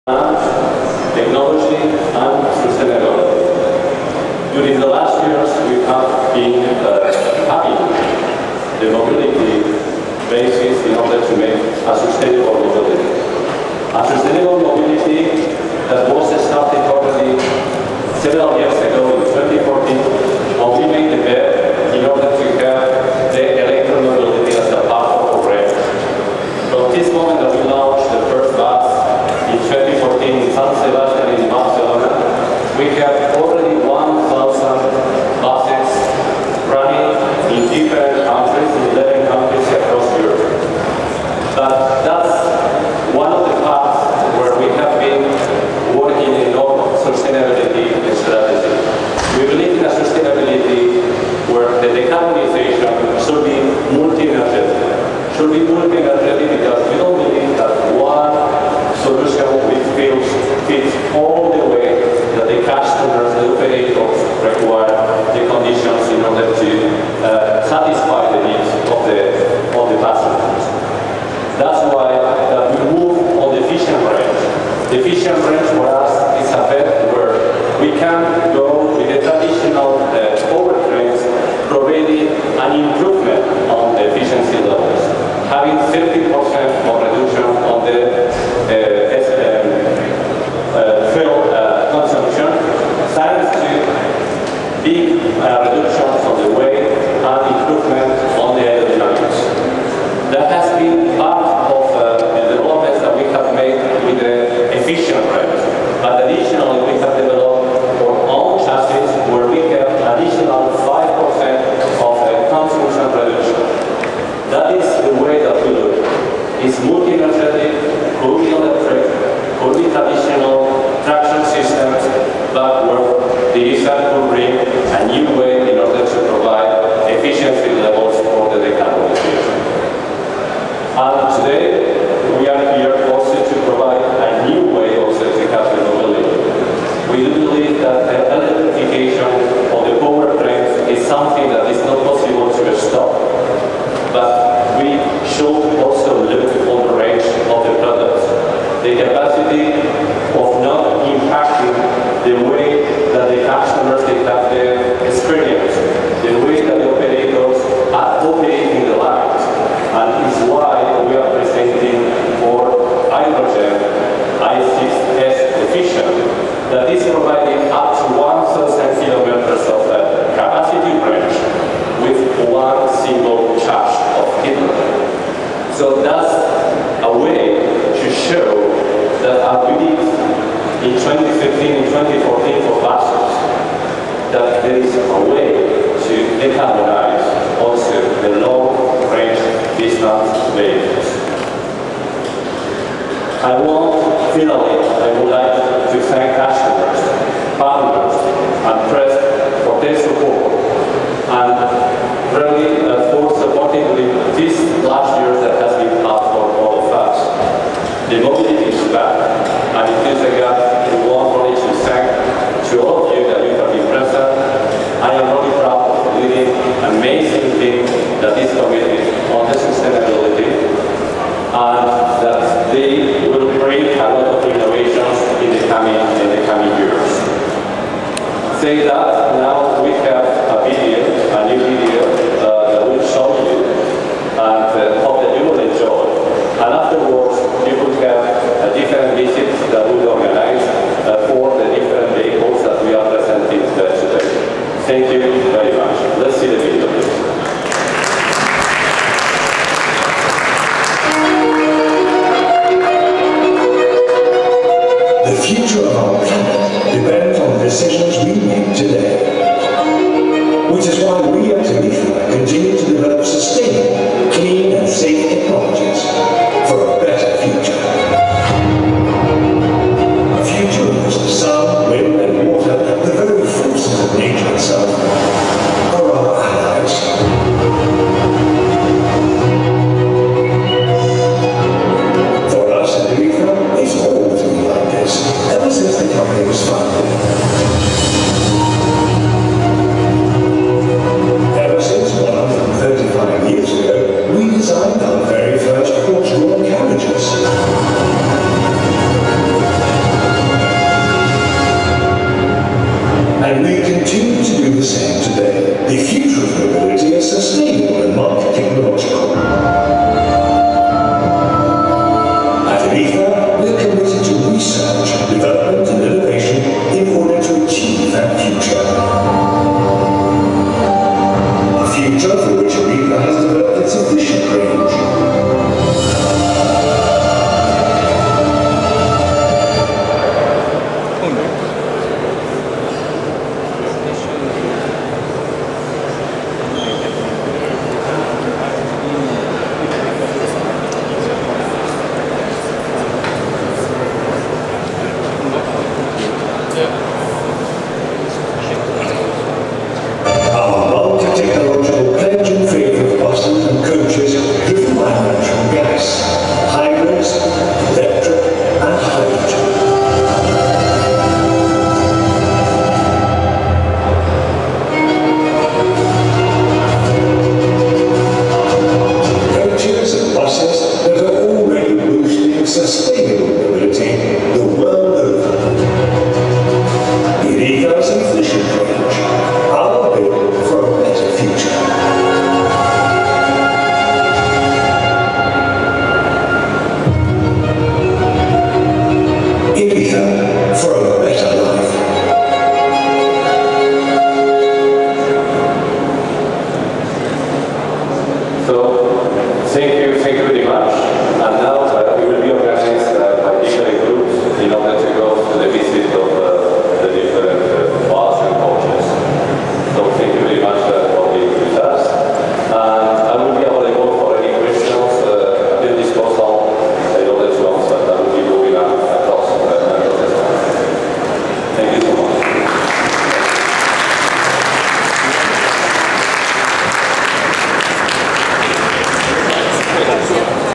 technology and sustainability. During the last years, we have been having the mobility basis in order to make a sustainable mobility. A sustainable mobility that was started already several years ago in 2014, when we made the bet in order to have the electromobility as a part of our range. From this moment that we launched the first bus in 2014 in San Sebastian in Barcelona, we have already 1,000 buses running in different countries, in 11 countries across Europe. But that's one of the paths where we have been working in our sustainability strategy. We believe in a sustainability where the decarbonization should be multi-energetic. Should be multi-energetic because we don't believe that one solution fits all the way that the customers, the operators require the conditions in order to satisfy the needs of the passengers. That's why we move on the efficient range. The efficient range for us is a bet where we can go with the traditional powertrains, providing an improvement on the efficiency levels, having 30% of reduction on the fuel consumption, thanks to big reductions on the weight and improvement on the aerodynamics. That has been part of the developments that we have made with the efficient range. But additionally, we have developed our own chassis where we have additional 5% of consumption reduction. That is the way that we do it. It's multi-energetic, could be electric, could be traditional traction systems, but where the design could bring a new way in order to provide efficiency levels for the decarbonization. And today, we are here also to provide a new way also to have the mobility. We do believe that the electrification of the powertrains is something that is not possible to stop. But we should also look on the range of the products. The capacity of not impacting the way that the customers they have the experience, the way that the operators are operating the lines. And it's why we are presenting for hydrogen i6S efficient that is providing up to 1,000 kilometers of capacity range with one single charge of hydrogen. So that's a way to show that I believe in 2015 and 2014 for buses that there is a way to decarbonize also the long-range distance vehicles. Finally, I would like to thank customers, partners, and press for their support, and really for supporting these last years that has been hard for all of us. The mobility is back, and it is again, we want really to thank to all of you that you have been present. I am really proud of leading an amazing team that is committed on the sustainability, and that they will bring a lot of innovations in the coming years. Say that, now we have a new video that will show you, and hope that you will enjoy. And afterwards, you will have different visits that we will organize for the different vehicles that we are presenting today. Thank you very much. Let's see the video, please. The future of our planet depends on the decisions we make today.